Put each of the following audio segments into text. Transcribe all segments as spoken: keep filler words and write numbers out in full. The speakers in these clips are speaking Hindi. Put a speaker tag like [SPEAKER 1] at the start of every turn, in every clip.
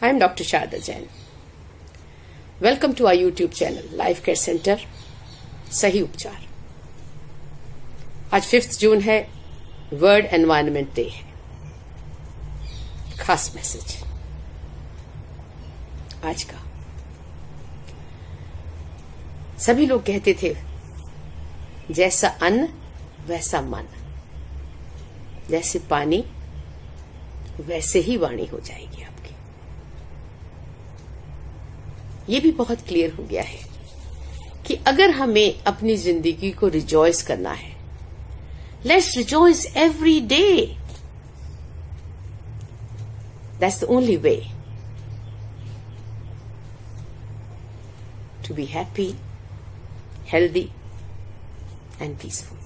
[SPEAKER 1] I am Doctor Sharda Jain. Welcome to our YouTube channel, Life Care Center, सही उपचार। आज फिफ्थ जून है, वर्ल्ड एनवायरनमेंट डे है। खास मैसेज आज का। सभी लोग कहते थे जैसा अन्न वैसा मन, जैसे पानी वैसे ही वाणी हो जाएगी आपकी। ये भी बहुत क्लियर हो गया है कि अगर हमें अपनी जिंदगी को रिजॉइस करना है, let's rejoice every day. That's the only way to be happy, healthy and peaceful.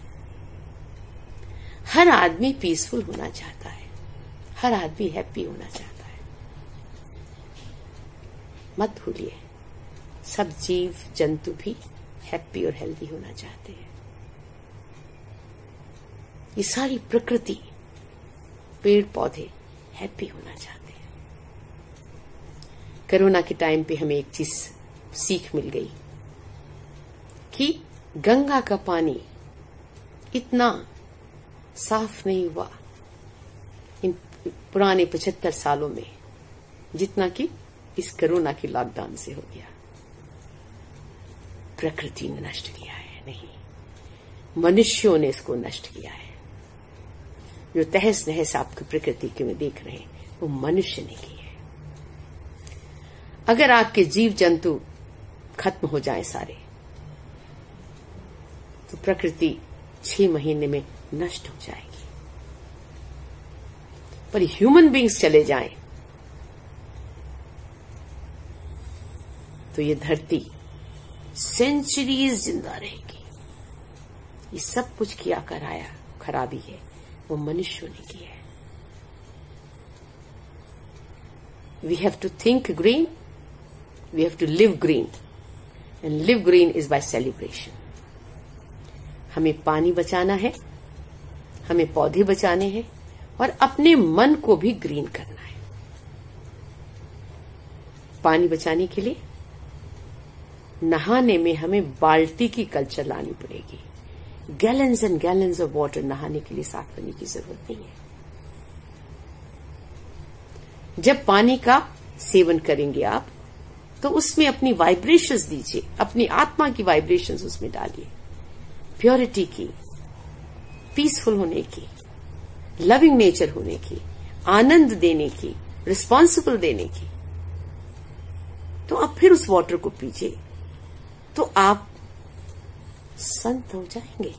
[SPEAKER 1] हर आदमी पीसफुल होना चाहता है, हर आदमी हैप्पी होना चाहता है। मत भूलिए, सब जीव जंतु भी हैप्पी और हेल्दी होना चाहते हैं। ये सारी प्रकृति, पेड़ पौधे हैप्पी होना चाहते हैं। कोरोना के टाइम पे हमें एक चीज सीख मिल गई कि गंगा का पानी इतना साफ नहीं हुआ इन पुराने पचहत्तर सालों में जितना कि इस कोरोना के लॉकडाउन से हो गया। प्रकृति ने नष्ट किया है, नहीं, मनुष्यों ने इसको नष्ट किया है। जो तहस नहस आपकी प्रकृति के में देख रहे हैं, वो मनुष्य ने की है। अगर आपके जीव जंतु खत्म हो जाए सारे, तो प्रकृति छह महीने में नष्ट हो जाएगी। पर ह्यूमन बीइंग्स चले जाएं तो ये धरती सेंचुरीज जिंदा रहेगी। ये सब कुछ किया कराया खराबी है, वो मनुष्यों ने की है। We have to think green, we have to live green, and live green is by celebration. हमें पानी बचाना है, हमें पौधे बचाने हैं, और अपने मन को भी ग्रीन करना है। पानी बचाने के लिए नहाने में हमें बाल्टी की कल्चर लानी पड़ेगी। Gallons and gallons of water नहाने के लिए साफ करने की जरूरत नहीं है। जब पानी का सेवन करेंगे आप, तो उसमें अपनी वाइब्रेशंस दीजिए, अपनी आत्मा की वाइब्रेशंस उसमें डालिए। प्योरिटी की, पीसफुल होने की, लविंग नेचर होने की, आनंद देने की, रिस्पॉन्सिबल देने की। तो आप फिर उस वाटर को पीजिए, तो आप संत हो जाएंगे।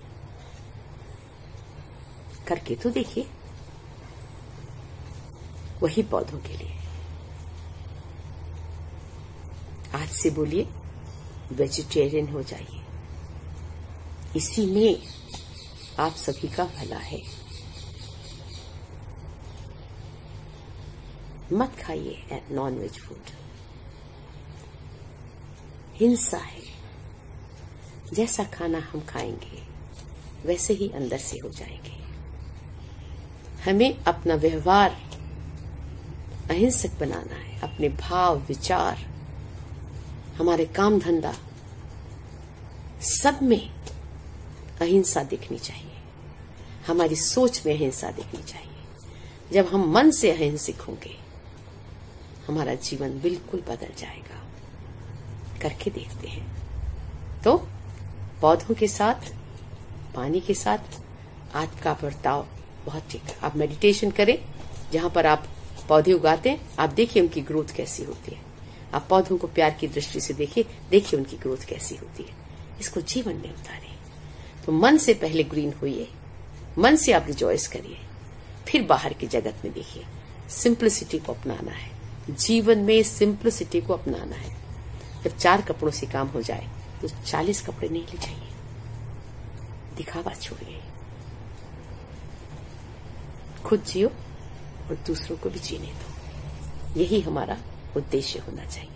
[SPEAKER 1] करके तो देखिए, वही पौधों के लिए। आज से बोलिए वेजिटेरियन हो जाइए, इसी में आप सभी का भला है। मत खाइए नॉन वेज फूड, हिंसा है। जैसा खाना हम खाएंगे वैसे ही अंदर से हो जाएंगे। हमें अपना व्यवहार अहिंसक बनाना है। अपने भाव, विचार, हमारे काम धंधा, सब में अहिंसा दिखनी चाहिए। हमारी सोच में अहिंसा दिखनी चाहिए। जब हम मन से अहिंसक होंगे, हमारा जीवन बिल्कुल बदल जाएगा। करके देखते हैं। तो पौधों के साथ, पानी के साथ आपका बर्ताव बहुत ठीक है। आप मेडिटेशन करें, जहां पर आप पौधे उगाते हैं, आप देखिए उनकी ग्रोथ कैसी होती है। आप पौधों को प्यार की दृष्टि से देखिए, देखिए उनकी ग्रोथ कैसी होती है। इसको जीवन में उतारें। तो मन से पहले ग्रीन होइए, मन से आप रिजॉइस करिए, फिर बाहर की जगत में देखिए। सिंप्लिसिटी को अपनाना है, जीवन में सिंप्लिसिटी को अपनाना है। जब चार कपड़ों से काम हो जाए तो चालीस कपड़े नहीं ले जाइए। दिखावा छोड़िए, खुद जियो और दूसरों को भी जीने दो। यही हमारा उद्देश्य होना चाहिए।